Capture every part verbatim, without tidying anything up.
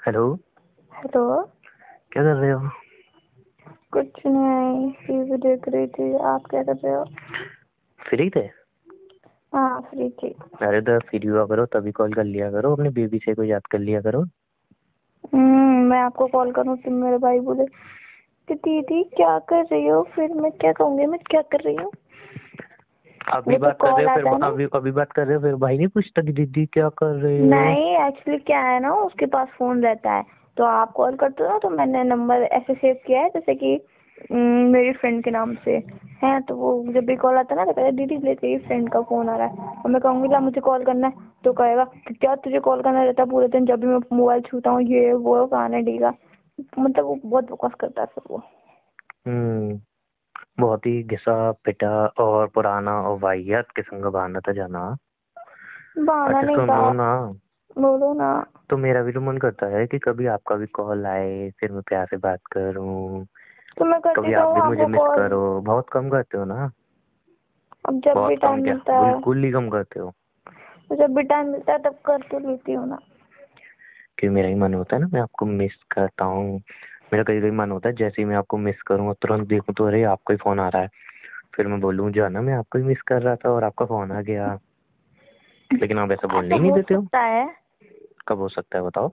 Hello. Hello. क्या कर रहे हो? कुछ नहीं, टीवी देख रही थी। आप क्या कर रहे हो? फ्री थे? हाँ, फ्री थी। अरे तो फ्री हुआ करो तभी कॉल कर लिया करो, अपनी बेबी से को याद कर लिया करो। हम्म मैं आपको कॉल करूँ तो मेरे भाई बोले कि दीदी क्या कर रही हो, फिर मैं क्या कहूँगी मैं क्या कर रही हूँ। अभी वो तो बात कर रहे कॉल हो फिर आता है ना। अभी अभी बात कर रहे हो फिर भाई नहीं पूछता कि दीदी क्या कर रहे हो? नहीं, एक्चुअली क्या है ना, उसके पास फोन रहता है तो आप कॉल करते हो ना, तो मैंने नंबर ऐसे सेव किया है जैसे कि हम्म, मेरी फ्रेंड के नाम से है। तो वो जब भी कॉल आता है ना तो कहता है दीदी ले तेरी फ्रेंड का फोन आ रहा है, और मैं कहूंगी ला मुझे कॉल करना है, तो कहेगा कि क्या तुझे कॉल करना रहता है पूरे दिन, जब भी मैं मोबाइल छूता हूँ ये वो खाना डीगा। मतलब वो बहुत बकवास करता है फिर वो। हम्म बहुत ही घिसा पिटा और पुराना और वाहियात किस्म का बहाना था जाना। बहाना अच्छा नहीं था। सुनो ना, बोलो ना। तो मेरा भी तो मन करता है कि कभी आपका भी कॉल आए फिर मैं प्यार से बात करूं। तो मैं करती कभी तो आप हूँ भी मुझे आपको मिस कॉल। करो। बहुत कम करते हो ना। अब जब भी बहुत कम टाइम क्या, मिलता है, बिल्कुल ही कम करते हो। तो जब भी टाइम मिलता है तब कर तो लेती हूँ ना। कि मेरा ही मन होता है ना, मैं आपको मिस करता हूँ। मेरा कई कई मन होता है जैसे ही मैं आपको मिस करूँ तुरंत देखूं तो अरे आपका ही फोन आ रहा है। फिर मैं बोलूँ जाना मैं आपको ही मिस कर रहा था और आपका फोन आ गया। लेकिन आप ऐसा बोलने ऐसा ही नहीं हो देते हो। सकता है कब हो सकता है बताओ?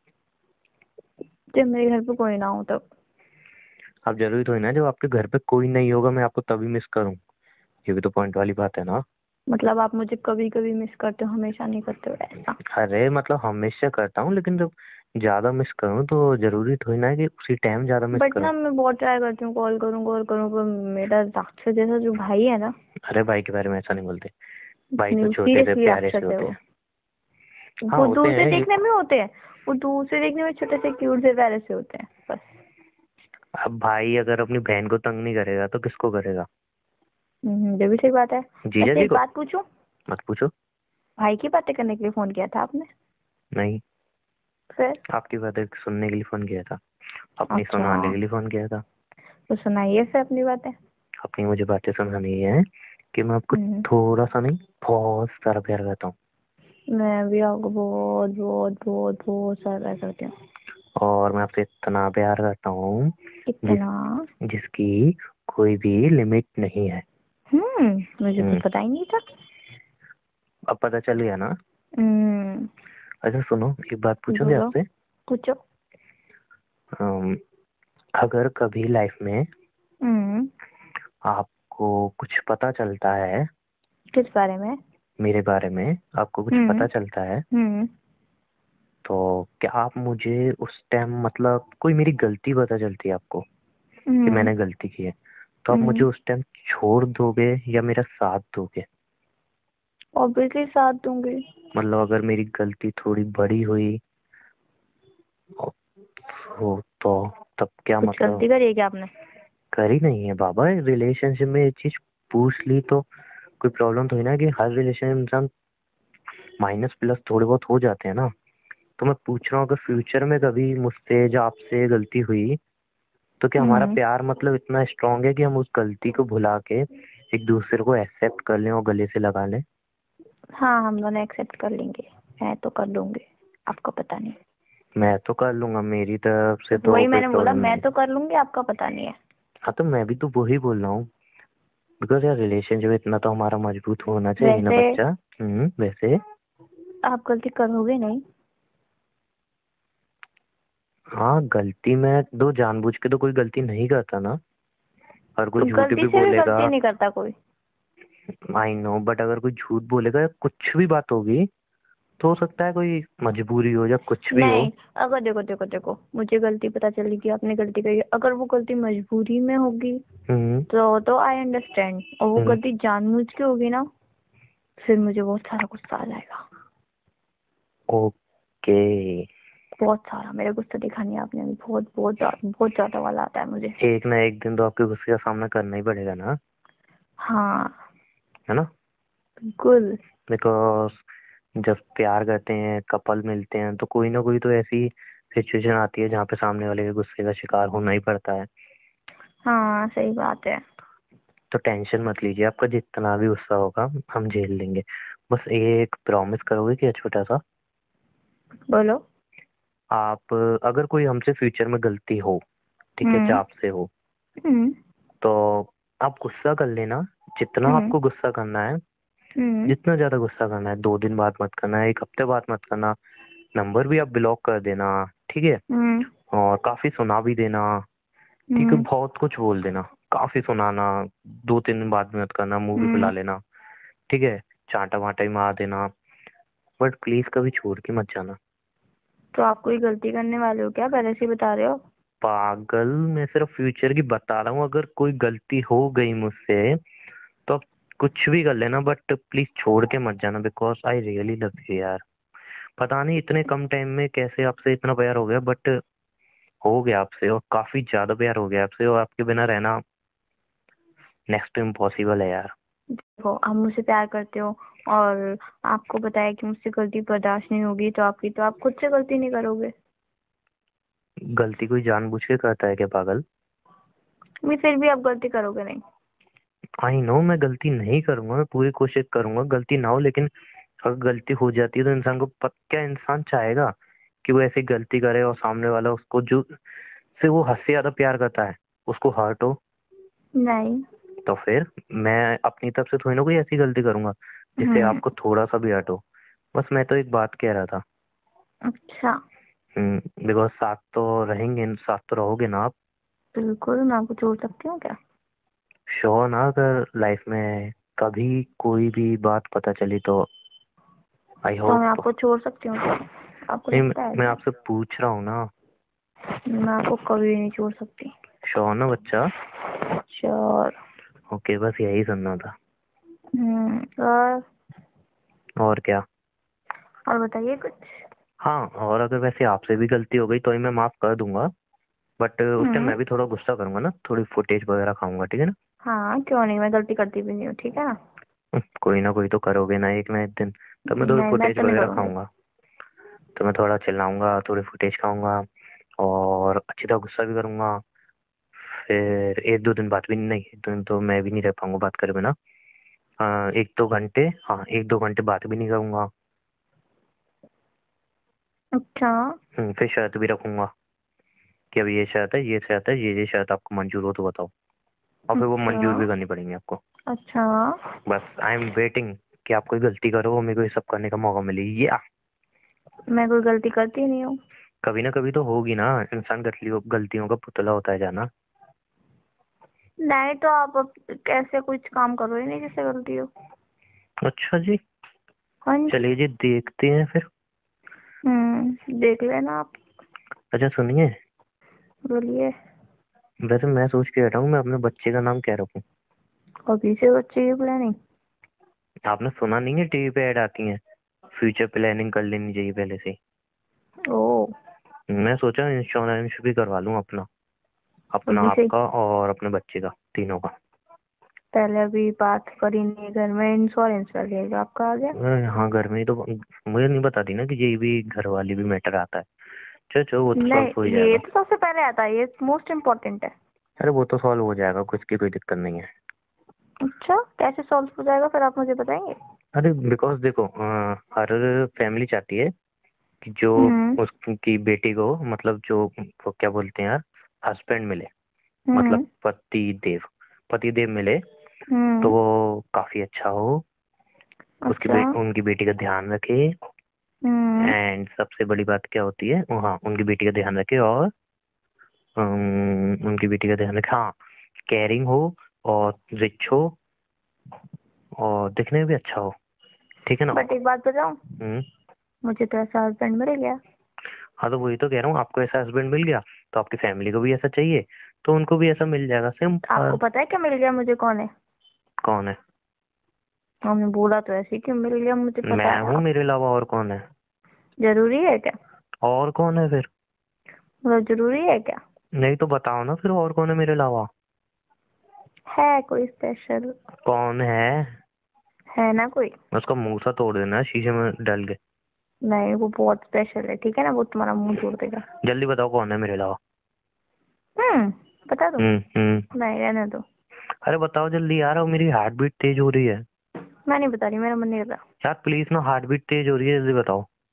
जब मेरे घर पे कोई ना हो तब। आप जरूरी तो है ना जब आपके घर पे कोई नहीं होगा मैं आपको तभी मिस करूँ? ये भी तो पॉइंट वाली बात है ना। मतलब आप मुझे कभी कभी मिस करते हो, हमेशा नहीं करते हो ऐसा? अरे मतलब हमेशा करता हूँ लेकिन जब ज्यादा मिस करूँ तो जरूरी थोड़ी ना है कि उसी टाइम ज्यादा मिस बट करूँ। ना मैं बहुत ट्राई करती हूँ, कॉल करूँ कॉल करूँ, पर मेरा राक्षस जैसा जो भाई है ना, अरे भाई के बारे में ऐसा नहीं बोलते। भाई तो छोटे से सीरियसली प्यारे से राक्षस है होते वो। हैं। हाँ वो होते दूर से हैं देखने एक। में होते हैं, वो दूर से देखने में छोटे से क्यूट से प्यारे से होते हैं बस। अब भाई अगर अपनी बहन को तंग नहीं करेगा तो किसको करेगा? हम्म, ये भी सही बात है। जीजा वैसे जी एक को? बात पूछूं, मत पूछो। भाई की बातें करने के लिए फोन किया था आपने? नहीं, फिर? आपकी बातें सुनने के लिए फोन किया था। अपनी अच्छा, सुनाने के लिए फोन किया था। तो सुनाइए फिर अपनी बातें। अपनी मुझे बातें सुनानी है कि मैं आपको हम्म, थोड़ा सा नहीं बहुत सारा प्यार करता हूँ। मैं भी आपको बहुत बहुत बहुत बहुत सारा प्यार करती हूँ। और मैं आपसे इतना प्यार करता हूँ जिस इतना? जिसकी कोई भी लिमिट नहीं है। हम्म मुझे तो हम्म पता ही नहीं था। अब पता चल गया ना। हम्म अच्छा सुनो, एक बात पूछोगे बोलो, आपसे? पूछो। अम, अगर कभी लाइफ में हम्म आपको कुछ पता चलता है, किस बारे में? मेरे बारे में आपको कुछ हम्म पता चलता है, हम्म तो क्या आप मुझे उस टाइम मतलब कोई मेरी गलती पता चलती है आपको कि हम्म मैंने गलती की है, तो आप मुझे हम्म उस टाइम छोड़ दोगे या मेरा साथ दोगे? ऑब्वियसली साथ दूंगी। मतलब अगर मेरी गलती थोड़ी बड़ी हुई हो तो तब क्या कुछ मतलब? गलती करी है क्या आपने? करी नहीं है बाबा, रिलेशनशिप में ये चीज पूछ ली तो कोई प्रॉब्लम तो है ना कि हर रिलेशन इंसान माइनस प्लस थोड़े बहुत हो जाते हैं ना। तो मैं पूछ रहा हूँ अगर फ्यूचर में कभी मुझसे या आपसे गलती हुई तो क्या हमारा हम्म प्यार मतलब इतना स्ट्रांग है कि हम उस गलती को भुला के एक दूसरे को एक्सेप्ट कर लें और गले से लगा लें? हाँ, हम दोनों एक्सेप्ट कर लेंगे। मैं तो कर लूंगी, आपको पता नहीं। मैं तो कर लूंगा, मेरी तरफ से तो वही कोई मैंने बोला, प्रॉब्लम नहीं मैं है। तो कर लूंगी, आपका पता नहीं है। हाँ तो मैं भी तो वही बोल रहा हूँ, बिकॉज यार रिलेशनशिप इतना तो हमारा मजबूत होना चाहिए ना वैसे बच्चा। हम्म वैसे। आप गलती करोगे नहीं? हाँ गलती मैं दो जानबूझ के तो कोई गलती नहीं करता ना। और कोई तो झूठ गलती भी से भी बोलेगा। गलती नहीं करता कोई। आई नो, बट अगर कोई झूठ बोलेगा या कुछ भी बात होगी तो हो सकता है कोई मजबूरी हो या कुछ भी हो। नहीं, अगर देखो देखो देखो, मुझे गलती पता चली कि आपने गलती करी है, अगर वो गलती मजबूरी में होगी हम्म तो तो आई अंडरस्टैंड, और वो हम्म गलती जानबूझ के होगी ना, फिर मुझे बहुत सारा गुस्सा आ जाएगा। ओके। बहुत सारा, मेरा गुस्सा देखा नहीं आपने अभी, बहुत बहुत ज्यादा बहुत ज्यादा वाला आता है मुझे। एक ना एक दिन तो आपके गुस्से का सामना करना ही पड़ेगा ना, हाँ, है ना? बिल्कुल। बिकॉज जब प्यार करते हैं कपल मिलते हैं तो कोई ना कोई तो ऐसी सिचुएशन आती है जहाँ पे सामने वाले के गुस्से का शिकार होना ही पड़ता है। हाँ, सही बात है। तो टेंशन मत लीजिए, आपका जितना भी गुस्सा होगा हम झेल लेंगे। बस एक प्रॉमिस करोगे कि छोटा सा? बोलो। आप अगर कोई हमसे फ्यूचर में गलती हो, ठीक है, हम्म। चाहे आपसे हो, हम्म। तो आप गुस्सा कर लेना, जितना हम्म। आपको गुस्सा करना है, हम्म। जितना ज्यादा गुस्सा करना है, दो दिन बाद मत करना है, एक हफ्ते बाद मत करना, नंबर भी आप ब्लॉक कर देना, ठीक है, हम्म। और काफी सुना भी देना, ठीक है, हम्म। बहुत कुछ बोल देना, काफी सुनाना, दो तीन दिन बाद में मत करना, मुंह भी हम्म। फुला लेना, ठीक है, चांटा वांटा ही मार देना, बट प्लीज कभी छोड़ के मत जाना। तो आप कोई गलती करने वाले हो क्या, पहले से ही बता रहे हो? पागल, मैं सिर्फ फ्यूचर की बता रहा हूँ, अगर कोई गलती हो गई मुझसे तो आप कुछ भी कर लेना, बट प्लीज छोड़ के मत जाना, because I really love you यार। पता नहीं इतने कम टाइम में कैसे आपसे इतना प्यार हो गया, बट हो गया आपसे, और काफी ज्यादा प्यार हो गया आपसे, और आपके बिना रहना नेक्स्ट टू इम्पॉसिबल है यार। देखो, आप मुझसे प्यार करते हो और आपको पता है कि मुझसे गलती बर्दाश्त नहीं होगी तो आपकी, तो आप खुद से गलती नहीं करोगे? गलती कोई जानबूझ के करता है क्या पागल? मैं फिर भी आप गलती करोगे नहीं? आई नो मैं गलती नहीं करूंगा, मैं पूरी कोशिश करूंगा गलती ना हो, लेकिन अगर गलती हो जाती है तो इंसान को पत, क्या इंसान चाहेगा कि वो ऐसी गलती करे और सामने वाला उसको जो से वो हद से ज्यादा प्यार करता है उसको हर्ट हो? नहीं। तो फिर मैं अपनी तरफ से थोड़ी ना कोई ऐसी गलती करूंगा जिससे हम्म। आपको थोड़ा सा भी हर्ट हो। बस मैं तो एक बात कह रहा था। अच्छा। हम्म, बिकॉज साथ तो रहेंगे, साथ तो रहोगे ना आप? बिल्कुल, मैं आपको छोड़ सकती हूँ क्या? श्योर ना? अगर लाइफ में कभी कोई भी बात पता चली तो आई तो मैं होप। आपको छोड़ सकती हूँ क्या? आपको नहीं, लगता है मैं ऐसा? आपसे पूछ रहा हूँ ना। मैं आपको कभी नहीं छोड़ सकती। श्योर ना बच्चा? श्योर। ओके, बस यही सुनना था। हम्म। और और क्या? और बताइए कुछ। हाँ, और अगर वैसे आपसे भी गलती हो गई तो ही मैं माफ कर दूंगा, बट उस टाइम हम्म। मैं भी थोड़ा गुस्सा करूंगा ना, थोड़ी फुटेज वगैरह खाऊंगा, ठीक है ना? हाँ, क्यों नहीं, मैं गलती करती भी नहीं हूँ, ठीक है ना? हम्म, कोई ना कोई तो करोगे ना एक ना एक दिन, तब मैं थोड़ी नहीं, मैं फुटेज तो नहीं वगैरह करूंगी। खाऊंगा, तो मैं थोड़ा चिल्लाऊंगा, थोड़ी फुटेज खाऊंगा, और अच्छी तरह गुस्सा भी करूंगा। फिर एक दो दिन बात भी नहीं, एक दो दिन तो मैं भी नहीं रह पाऊंगा बात करे बिना। हाँ, एक दो घंटे, हाँ एक दो घंटे बात भी नहीं करूंगा। अच्छा। हम्म, फिर शर्त भी रखूंगा कि अब ये शर्त है, ये शर्त है, ये ये शर्त आपको मंजूर हो तो बताओ, और फिर वो अच्छा। मंजूर भी करनी पड़ेंगी आपको। अच्छा। बस आई एम वेटिंग कि आप कोई गलती करो और मेरे को ये सब करने का मौका मिले, या मैं कोई गलती करती नहीं हूँ। कभी ना कभी तो होगी ना, इंसान गलतियों गलतियों का पुतला होता है जाना। नहीं तो आप अब कैसे कुछ काम करो ही नहीं जिससे गलती हो। अच्छा जी, हाँ जी। चलिए जी देखते हैं फिर। हम्म, देख लेना आप। अच्छा सुनिए, बोलिए। वैसे मैं सोच के बैठा हूँ मैं अपने बच्चे का नाम क्या रखूँ? अभी से बच्चे की प्लानिंग? आपने सुना नहीं है टीवी पे ऐड आती है, फ्यूचर प्लानिंग कर लेनी चाहिए पहले से ओ। ही। मैं सोचा इंश्योरेंस भी करवा लूँ अपना, अपना अभी से? आपका और अपने बच्चे का, तीनों का। पहले अभी बात करी नहीं, घर में इंश्योरेंस कर लिएगा आपका आ गया। अरे हाँ, घर में ही तो, मुझे नहीं बता दी ना कि ये भी घर वाली भी मैटर आता है। चलो चलो, वो तो सॉल्व हो ही नहीं, ये जाएगा। तो सबसे पहले आता है, ये मोस्ट इम्पोर्टेंट है। अरे वो तो सॉल्व हो जाएगा, कुछ की कोई दिक्कत नहीं है। अच्छा, कैसे सॉल्व हो जाएगा फिर आप मुझे बताएंगे? अरे बिकॉज देखो, अ, हर फैमिली चाहती है कि जो हम्म। उसकी बेटी को, मतलब जो वो क्या बोलते हैं यार, हस्बैंड मिले, मतलब हम्म। पति देव, पति देव मिले, तो हम्म। वो काफी अच्छा हो, उसकी अच्छा। बे, उनकी बेटी का ध्यान रखे, हम्म। एंड सबसे बड़ी बात क्या होती है, वो हाँ उनकी बेटी का ध्यान रखे, और अम, उनकी बेटी का ध्यान रखे, हाँ केयरिंग हो, और रिच हो, और दिखने में भी अच्छा हो, ठीक है ना? बट एक बात बताऊं, हम्म। मुझे तो ऐसा हस्बैंड मिल गया। हाँ तो वही तो कह रहा हूँ, आपको ऐसा हस्बैंड मिल गया तो आपकी फैमिली को भी ऐसा चाहिए, तो उनको भी ऐसा मिल जाएगा, आपको सिंपल। पता है क्या मिल गया मुझे, कौन है? कौन है? हमने बोला तो ऐसे ही कि मिल गया, मुझे पता मैं है हूँ, आप। मेरे अलावा और कौन है? जरूरी है क्या? और कौन है फिर? मतलब जरूरी है क्या? नहीं तो बताओ ना फिर, और कौन है मेरे अलावा? है कोई स्पेशल? कौन है? है ना कोई? उसका मुंह सा तोड़ देना है शीशे में डाल के। नहीं, वो बहुत स्पेशल है, ठीक है ना, वो तुम्हारा मुंह तोड़ देगा। जल्दी बताओ कौन है मेरे अलावा। हम्म। बता दो। हम्म हम्म। नहीं, रहने दो। अरे बताओ जल्दी यार, अब मेरी हार्ट बीट तेज हो रही है। मैं नहीं बता रही, मेरा मन नहीं कर रहा। यार प्लीज ना, हार्ट बीट तेज हो रही है, जल्दी बताओ।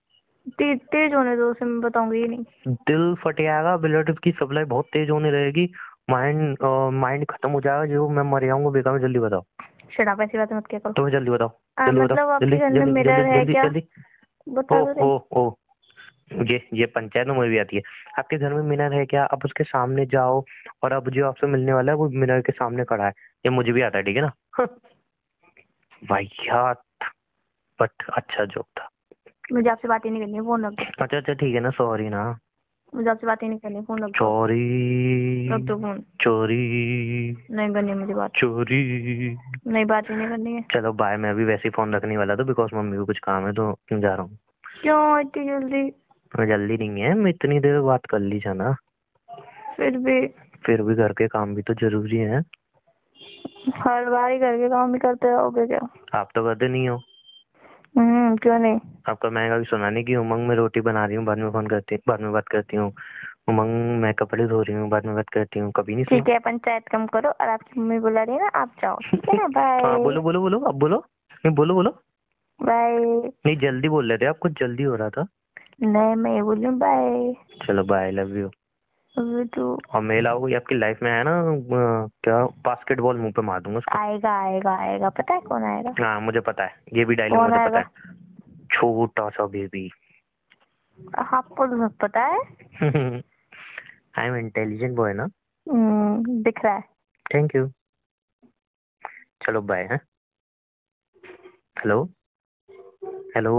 ते, तेज होने दो, उसे मैं बताऊंगी ही नहीं। दिल फट जाएगा, ब्लड की सप्लाई बहुत तेज होने लगेगी, माइंड माइंड खत्म हो जाएगा, जो मैं मर जाऊंगा बेकार में। जल्दी बताओ। शट अप, ऐसी बातें मत किया करो। तुम्हें जल्दी बताओ, आ, जल्दी बताओ, मतलब आपके जल्दी घर में जल्दी जल्दी मिरर है जल्दी क्या? जल्दी। ओ बता दो रे। ओ ओ ये ये पंचायत में भी आती है। आपके घर में मिरर है क्या? अब उसके सामने जाओ, और अब जो आपसे मिलने वाला है वो मिरर के सामने खड़ा है। ये मुझे भी आता है, ठीक है ना? वाहियात, बट अच्छा जोक था। मुझे आपसे बात ही नहीं करनी है, फोन रख दो। अच्छा अच्छा ठीक है ना, सॉरी ना। मुझे आपसे बात ही नहीं करनी, फोन रख दो। चोरी रख दो फोन। चोरी नहीं करनी मुझे बात, चोरी। नहीं बात ही नहीं करनी है। चलो बाय, मैं अभी वैसे ही फोन रखने वाला था, बिकॉज मम्मी को कुछ काम है, तो क्यों जा रहा हूँ। क्यों इतनी जल्दी? मैं जल्दी नहीं है, मैं इतनी देर बात कर ली जाना। फिर भी फिर भी घर के काम भी तो जरूरी है। हर बार ही करके काम ही करते रहोगे क्या? आप तो करते नहीं हो। हम्म, क्यों नहीं? आपका मैं कभी सुना नहीं कि उमंग में रोटी बना रही हूँ, बाद में फोन करती बाद में बात करती हूँ। उमंग मैं कपड़े धो रही हूँ, बाद में बात करती हूँ, कभी नहीं सुना। ठीक है, पंचायत कम करो, और आपकी मम्मी बुला रही है ना, आप जाओ, ठीक है ना? बाय। हाँ बोलो बोलो बोलो, अब बोलो। नहीं बोलो बोलो। बाय। नहीं जल्दी बोल रहे थे आप, कुछ जल्दी हो रहा था। नहीं, मैं ये बोल रही हूँ बाय। चलो बाय, लव यू। अभी तो और मेल आओ, ये आपकी लाइफ में है ना, अ, क्या बास्केटबॉल मुंह पे मार दूंगा उसका। आएगा आएगा आएगा, पता है कौन आएगा? हाँ मुझे पता है, ये भी डायलॉग कौन मुझे पता आएगा? है। छोटा सा बेबी। आपको तो सब पता है। आई एम इंटेलिजेंट बॉय ना। हम्म, दिख रहा है। Thank you. चलो बाय। है hello hello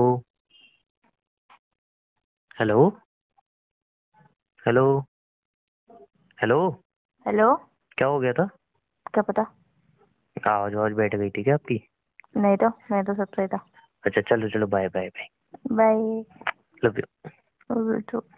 hello hello hello. Hello. क्या हो गया था? क्या पता? आवाज आवाज बैठ गई थी क्या आपकी? नहीं तो, मैं तो सब सही था। अच्छा चलो चलो, bye bye bye. Bye. Love you. अभी तो